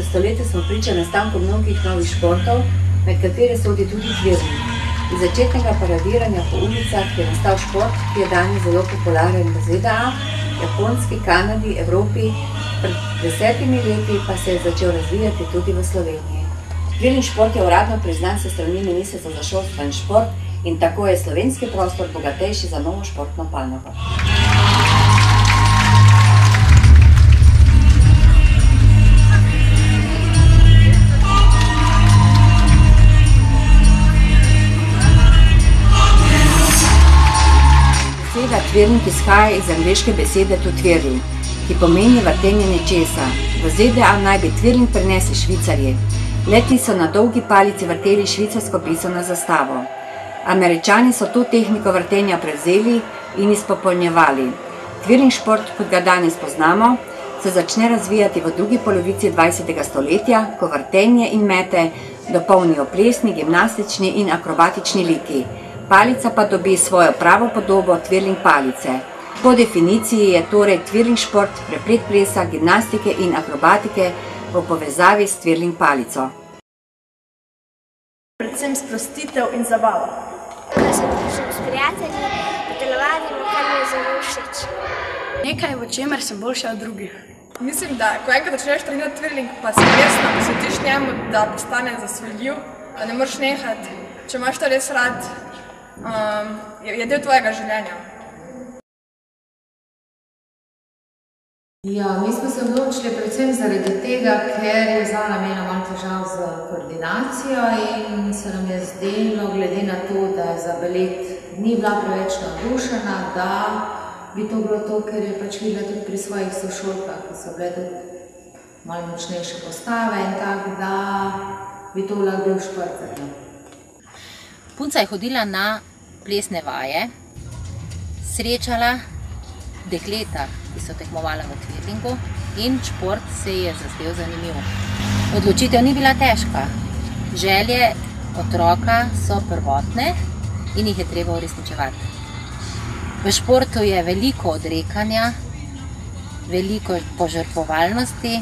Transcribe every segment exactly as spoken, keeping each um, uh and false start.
stoletja smo priča nastanku mnogih novih športov, med katere sodi tudi twirling. Iz začetnega paradiranja po ulicah je nastal šport, ki je danes zelo popularen v Z D A, Japonski, Kanadi, Evropi, pred desetimi leti pa se je začel razvijati tudi v Sloveniji. Twirling šport je uradno priznan s strani Ministrstva za šolstvo in šport in tako je slovenski prostor bogatejši za novo športno panogo. Beseda twirling izhaja iz angleške besede to twirl, ki pomeni vrtenje nečesa. V Z D A naj bi twirling prinesli Švicarji. Le-ti so na dolgi palici vrteli švicarsko pisano zastavo. Američani so to tehniko vrtenja prevzeli in izpopolnjevali. Twirling šport, kot ga danes poznamo, se začne razvijati v drugi polovici dvajsetega stoletja, ko vrtenje in mete dopolnijo plesni, gimnastični in akrobatični liki. Palica pa dobi svojo pravo podobo twirling palice. Po definiciji je torej twirling šport preplet plesa, gimnastike in akrobatike v povezavi s twirling palico. Predvsem sprostitev in zabava. Da se družim s prijatelji, potelovadimo, kar mi je zelo všeč. Nekaj, v čemer sem boljša od drugih. Mislim, da ko enkrat začneš trenirati twirling, pa se resno posvetiš njemu, da postane zasvojljiv, da ne moreš nehati. Če imaš to res rad, um, je, je del tvojega življenja. Ja, mi smo se odločili predvsem zaradi tega, ker je Zala imela malo težav z koordinacijo in se nam je zdelo, glede na to, da za balet ni bila preveč navdušena, da bi to bilo to, ker je pač videla tudi pri svojih sošolkah, ki so bile tudi malo močnejše postave in tako, da bi to lahko bil šport za njo. Punca je hodila na plesne vaje, srečala dekleta, ki so tekmovala v twirlingu in šport se je zazdel zanimiv. Odločitev ni bila težka. Želje otroka so prvotne in jih je treba uresničevati. V športu je veliko odrekanja, veliko požrtvovalnosti,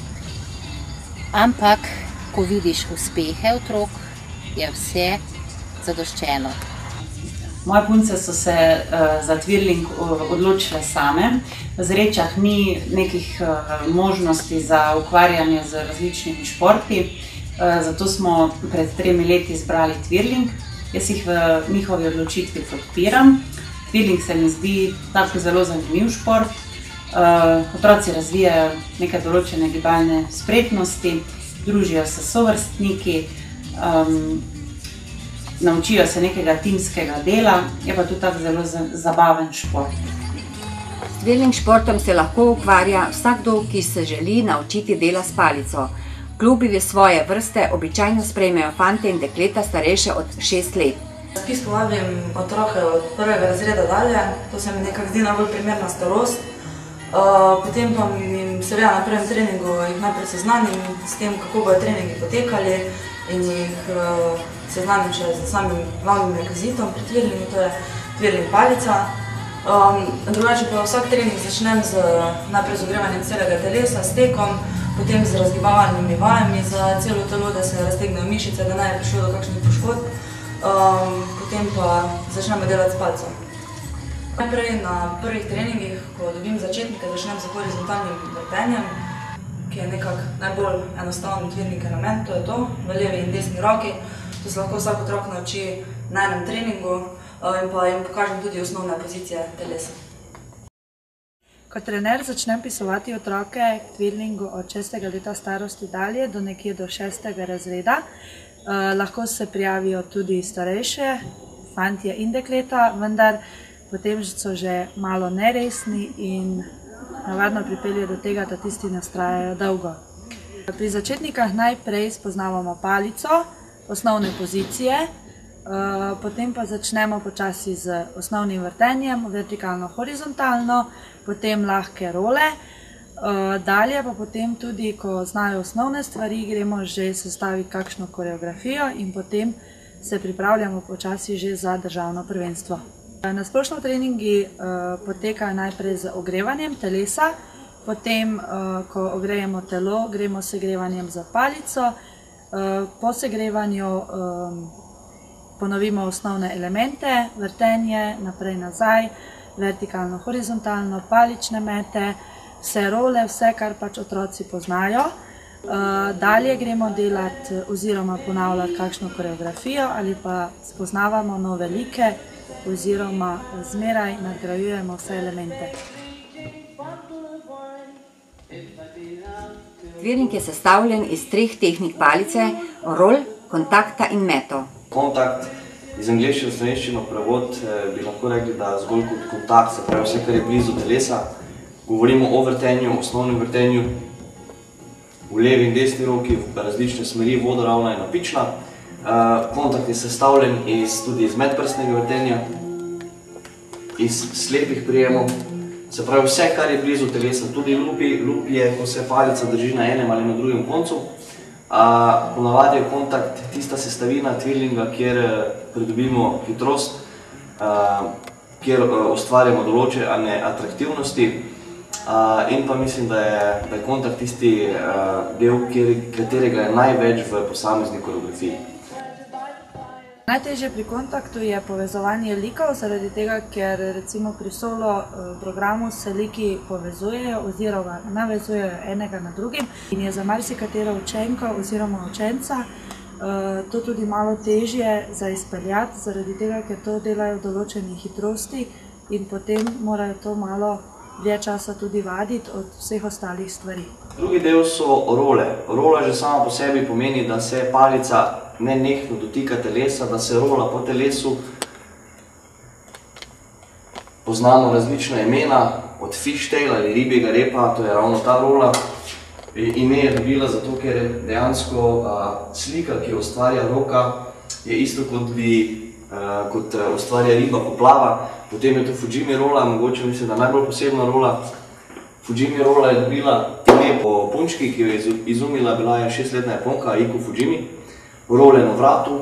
ampak ko vidiš uspehe otrok, je vse zadoščeno. Moje punce so se uh, za twirling odločile same. V Zrečah ni nekih uh, možnosti za ukvarjanje z različnimi športi, uh, zato smo pred tremi leti izbrali twirling. Jaz jih v njihovi odločitvi podpiram. Twirling se mi zdi tako zelo zanimiv šport. Uh, otroci razvijajo neke določene gibalne spretnosti, družijo se s sovrstniki, um, naučijo se nekega timskega dela, je pa tudi tako zelo zabaven šport. S twirling športom se lahko ukvarja vsakdo, ki se želi naučiti dela s palico. Klubi svoje vrste običajno sprejmejo fante in dekleta starejše od šest let. Spis povabim otroke od prvega razreda dalje, to se mi nekako zdi najbolj primerna starost. Potem pa jim seveda na prvem treningu jih najprej seznanim s tem, kako bodo treningi potekali in jih seznanim še z samim glavnim rekvizitom pri twirlingu, to je twirling palica. Drugače pa vsak trening začnem z najprej z ogrevanjem celega telesa, s tekom, potem z razgibavalnimi vajami za celo telo, da se raztegnejo mišice, da ne je prišlo do kakšnih poškodb. Potem pa začnemo delati s palico. Najprej na prvih treningih, ko dobim začetnike, začnem z horizontalnim vrtenjem, ki je nekako najbolj enostaven twirling element, to je to, v levi in desni roki. To se lahko vsak otrok nauči na enem treningu in pa jim pokažem tudi osnovne pozicije telesa. Kot trener začnem pisovati otroke k twirlingu od šestega leta starosti dalje do nekje do šestega razreda. Lahko se prijavijo tudi starejše, fantje in dekleta, vendar potem so že malo neresni in navadno pripelje do tega, da tisti ne vztrajajo dolgo. Pri začetnikah najprej spoznavamo palico, osnovne pozicije, potem pa začnemo počasi z osnovnim vrtenjem, vertikalno-horizontalno, potem lahke role. Dalje pa potem tudi, ko znajo osnovne stvari, gremo že sestaviti kakšno koreografijo in potem se pripravljamo počasi že za državno prvenstvo. Na splošno treningi potekajo najprej z ogrevanjem telesa, Potem, ko ogrejemo telo, gremo s segrevanjem za palico. Po segrevanju ponovimo osnovne elemente, vrtenje, naprej nazaj, vertikalno, horizontalno, palične mete, vse role, vse, kar pač otroci poznajo. Dalje gremo delati oziroma ponavljati kakšno koreografijo ali pa spoznavamo nove like oziroma zmeraj nadgrajujemo vse elemente. Twirling je sestavljen iz treh tehnik palice, rol, kontakta in meto. Kontakt, iz angleščine v slovenščino prevod bi lahko rekli, da zgolj kot kontakt, se pravi vse, kar je blizu telesa. Govorimo o vrtenju, osnovnem vrtenju, v levi in desni roki, v različne smeri, vodoravna in napična. Kontakt je sestavljen tudi iz medprstnega vrtenja, iz slepih prijemov, se pravi vse, kar je blizu telesa, tudi lupi, lup je, ko se palica drži na enem ali na drugem koncu. Ponavadi je kontakt tista sestavina twirlinga, kjer pridobimo hitrost, kjer ustvarjamo določene atraktivnosti in pa mislim, da je kontakt tisti del, katerega je največ v posamezni koreografiji. Najtežje pri kontaktu je povezovanje likov, zaradi tega, ker recimo pri solo programu se liki povezujejo oziroma navezujejo enega na drugim in je za marsikatero učenko oziroma učenca to tudi malo težje za izpeljati, zaradi tega, ker to delajo v določeni hitrosti in potem morajo to malo dlje časa tudi vaditi od vseh ostalih stvari. Drugi del so role. Rola že sama po sebi pomeni, da se palica nenehno dotika telesa, da se rola po telesu. Poznamo različna imena, od fishtail ali ribjega repa, to je ravno ta rola. Ime je dobila zato, ker dejansko slika, ki jo ustvarja roka, je isto kot bi kot ustvarja riba poplava. Potem je to Fujimi rola, mogoče mislim, da najbolj posebna rola. Fujimi rola je dobila ime po punčki, ki jo je izumila, bila je šestletna Japonka, Aiko Fujimi. Role na vratu,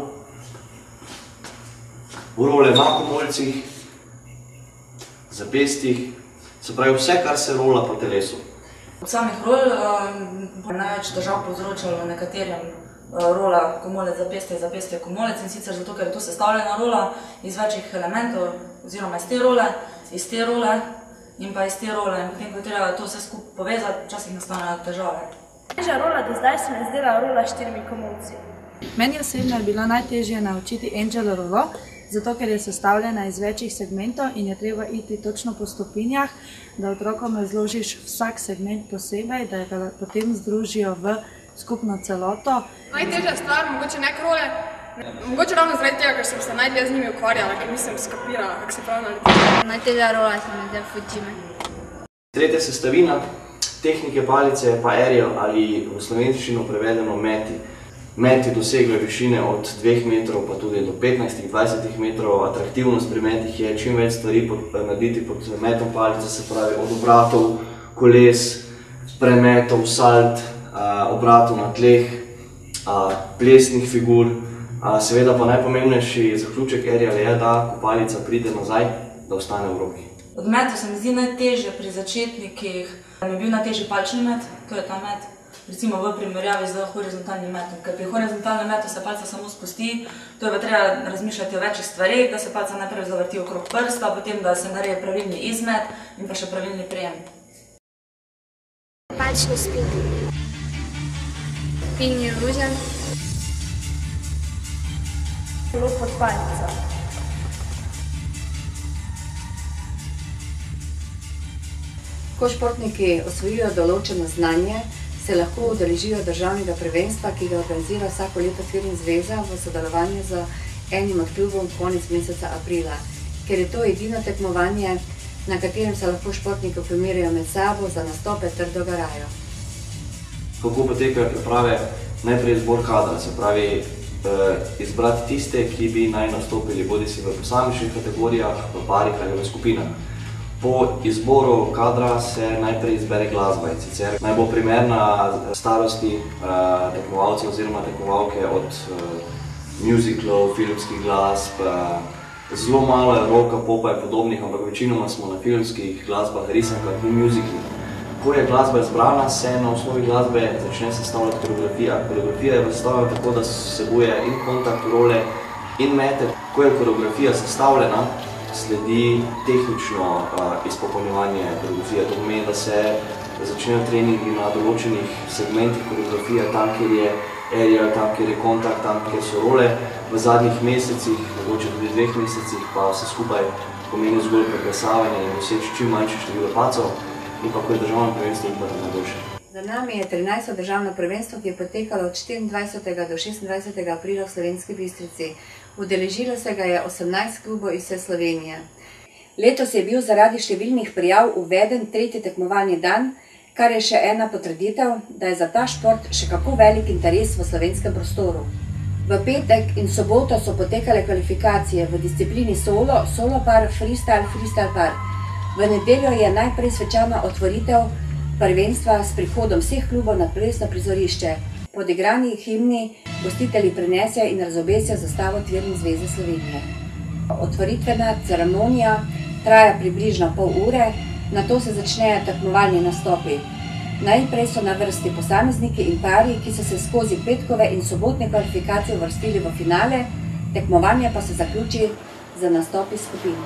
role na komolcih, zapestih, se pravi vse, kar se rola po telesu. Od samih rol je največ težav povzročalo nekaterim rola komolec, zapestje, zapestje, komolec in sicer zato, ker je to sestavljena rola iz večjih elementov oziroma iz te role, iz te role in pa iz te role in potem, ko je treba to vse skupaj povezati, včasih nastanejo težave. Najtežja rola do zdaj se mi je zdela rola s štirimi komolci. Meni osebno je bilo najtežje naučiti Angel rolo, zato ker je sestavljena iz večjih segmentov in je treba iti točno po stopinjah, da otrokom razložiš vsak segment posebej, da ga potem združijo v skupno celoto. Najtežja stvar, mogoče nek role, mogoče ravno zaradi tega, ker sem se najdlje z njimi ukvarjala, ker nisem skapirala, kako se prav narediti. Najtežja rola se mi zdela Fujimi. Tretja sestavina tehnike palice je pa aerial ali v slovenščino prevedeno meti. Meti dosegajo višine od dveh metrov pa tudi do petnajst do dvajset metrov. Atraktivnost pri metih je čim več stvari narediti pod metom palice, se pravi od obratov, koles, premetov, salt, obratov na tleh, plesnih figur. Seveda pa najpomembnejši zaključek aerial je, da ko palica pride nazaj, da ostane v roki. Od metov se mi zdi najtežje pri začetnikih, da mi je bil najtežji palčni met, to je ta met. Recimo v primerjavi z horizontalnim metom, ker pri horizontalnem metu se palca samo spusti, to je pa treba razmišljati o večjih stvareh, da se palca najprej zavrti okrog prsta, potem da se naredi pravilni izmet in pa še pravilni prijem. Palčni spin. Spin illusion. Lop pod palico. Ko športniki osvojijo določeno znanje, se lahko udeležijo državnega prvenstva, ki ga organizira vsako leto Twirling zveza v sodelovanju z enim od klubov konec meseca aprila, ker je to edino tekmovanje, na katerem se lahko športniki primerjajo med sabo za nastope ter dogarajo. Kako potekajo priprave? Najprej izbor kadra, se pravi izbrati tiste, ki bi naj nastopili bodisi v posamičnih kategorijah, v parih ali v skupinah. Po izboru kadra se najprej izbere glasba in sicer naj bo primerna starosti tekmovalcev oziroma tekmovalke od musicalov, filmskih glasb. Zelo malo je rocka, popa in podobnih, ampak večinoma smo na filmskih glasbah, risankah in musicalih. Ko je glasba izbrana, se na osnovi glasbe začne sestavljati koreografija. Koreografija je sestavljena tako, da vsebuje in kontakt, role in mete. Ko je koreografija sestavljena, sledi tehnično izpopolnjevanje koreografije. To pomeni, da se začnejo treningi na določenih segmentih koreografije, tam, kjer je aerial, tam, kjer je kontakt, tam, kjer so role. V zadnjih mesecih, mogoče tudi dveh mesecih, pa vse skupaj pomeni zgolj preklesavanje in doseči čim manjše število pacov in pa ko je državno prvenstvo in pa najboljše. Za nami je trinajsto državno prvenstvo, ki je potekalo od štiriindvajsetega do šestindvajsetega aprila v Slovenski Bistrici. Udeležilo se ga je osemnajst klubov iz vse Slovenije. Letos je bil zaradi številnih prijav uveden tretji tekmovalni dan, kar je še ena potrditev, da je za ta šport še kako velik interes v slovenskem prostoru. V petek in soboto so potekale kvalifikacije v disciplini solo, solo par, freestyle, freestyle par. V nedeljo je najprej svečana otvoritev prvenstva s prihodom vseh klubov na plesno prizorišče. Po odigrani himni gostitelji prinesejo in razobesijo zastavo Twirling zveze Slovenije. Otvoritvena ceremonija traja približno pol ure, nato se začnejo tekmovalni nastopi. Najprej so na vrsti posamezniki in pari, ki so se skozi petkove in sobotne kvalifikacije uvrstili v finale, tekmovanje pa se zaključi z nastopi skupin.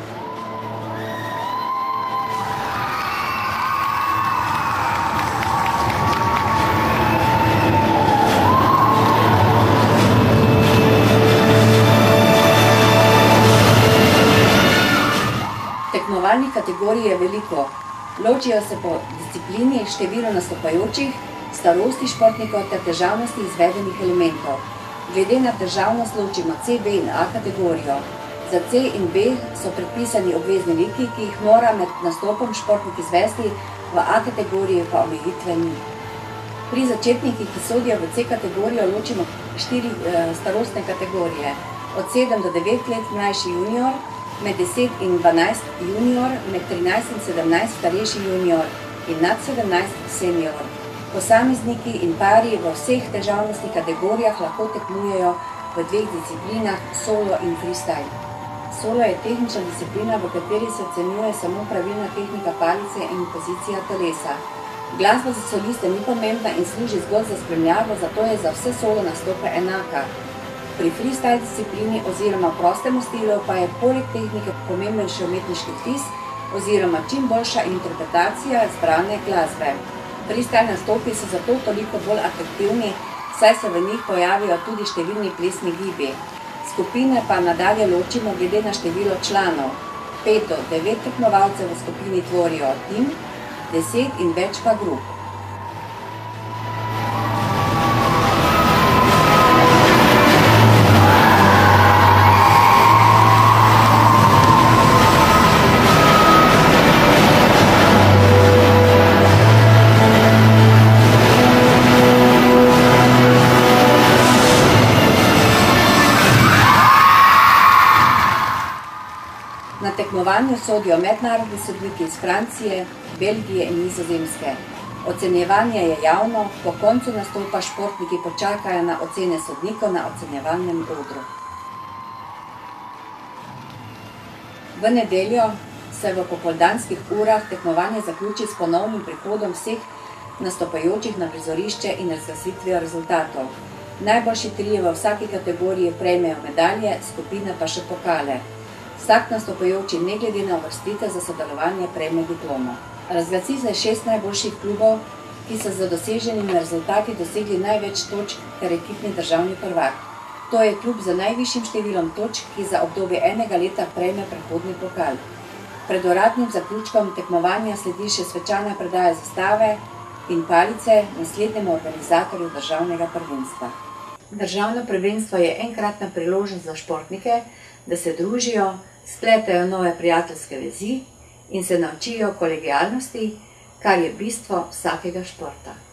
Tekmovalnih kategorij je veliko. Ločijo se po disciplini, številu nastopajočih, starosti športnikov ter težavnosti izvedenih elementov. Glede na težavnost ločimo C, B in A kategorijo. Za C in B so predpisani obvezni liki, ki jih mora med nastopom športnik izvesti, v A kategoriji pa omejitve ni. Pri začetnikih, ki sodijo v C kategorijo, ločimo štiri starostne kategorije. Od sedem do devet let mlajši junior, med deset in dvanajst junior, med trinajst in sedemnajst starejši junior in nad sedemnajst senior. Posamezniki in pari v vseh težavnostnih kategorijah lahko tekmujejo v dveh disciplinah, solo in freestyle. Solo je tehnična disciplina, v kateri se ocenjuje samo pravilna tehnika palice in pozicija telesa. Glasba za soliste ni pomembna in služi zgolj za spremljavo, zato je za vse solo nastope enaka. Pri freestyle disciplini oziroma prostemu stilu pa je poleg tehnike pomemben še umetniški vtis oziroma čim boljša interpretacija zbrane glasbe. Freestyle nastopi so zato toliko bolj atraktivni, saj se v njih pojavijo tudi številni plesni gibi. Skupine pa nadalje ločimo glede na število članov. pet do devet tekmovalcev v skupini tvorijo tim, deset in več pa grup. Na tekmovanju sodijo mednarodni sodniki iz Francije, Belgije in Nizozemske. Ocenjevanje je javno, po koncu nastopa športniki počakajo na ocene sodnikov na ocenjevalnem odru. V nedeljo se v popoldanskih urah tekmovanje zaključi s ponovnim prihodom vseh nastopajočih na prizorišče in razglasitvijo rezultatov. Najboljši trije v vsaki kategoriji prejmejo medalje, skupine pa še pokale. Vsak nastopajoči ne glede na uvrstitev za sodelovanje prejme diplomo. Razglasi se šest najboljših klubov, ki so z doseženimi rezultati dosegli največ točk ter ekipni državni prvak. To je klub z najvišjim številom točk, ki za obdobje enega leta prejme prehodni pokal. Pred uradnim zaključkom tekmovanja sledi še svečana predaja zastave in palice naslednjemu organizatorju državnega prvenstva. Državno prvenstvo je enkratna priložnost za športnike, da se družijo, spletajo nove prijateljske vezi in se naučijo kolegialnosti, kar je bistvo vsakega športa.